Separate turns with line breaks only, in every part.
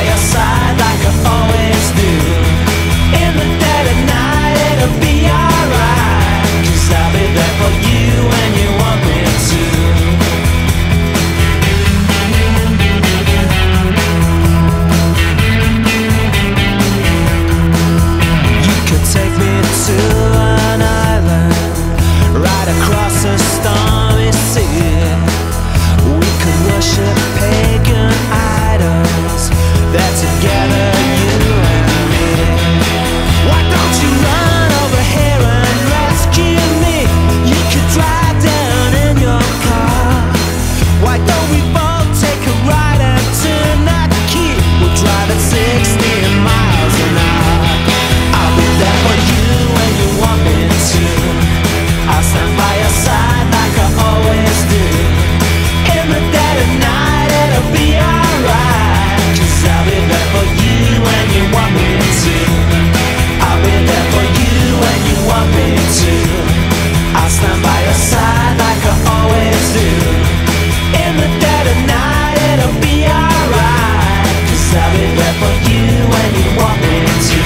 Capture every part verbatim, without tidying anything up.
your side like I always do. In the dead of night it'll be alright, 'cause I'll be there for you when you want me to. You could take me to an island right across a stormy sea. We could worship pagan idols. That together, you and me. Why don't you run over here and rescue me? You could drive down in your car. Why don't we both take a ride and turn that key? We'll drive at sixty miles an hour. I'll be there for you when you want me to. I'll stand by your side like I always do. In the dead of night it'll be alright, 'cause I'll be there for you when you want me to. I'll be there for you when you want me to. I'll stand by your side like I always do. In the dead of night it'll be alright, 'cause I'll be there for you when you want me to.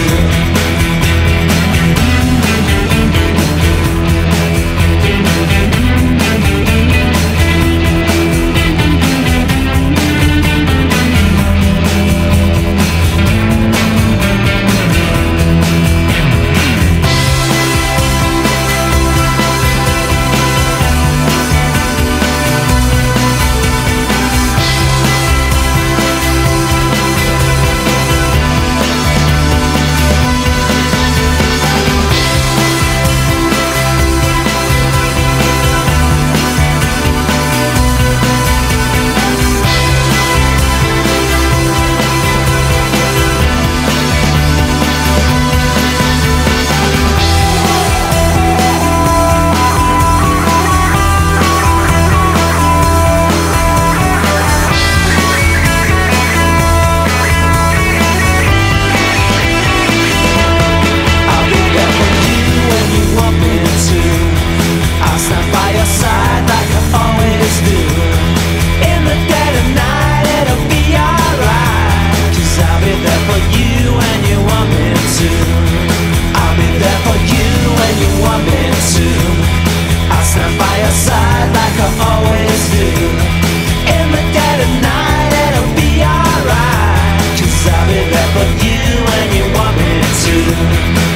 You when you want me to.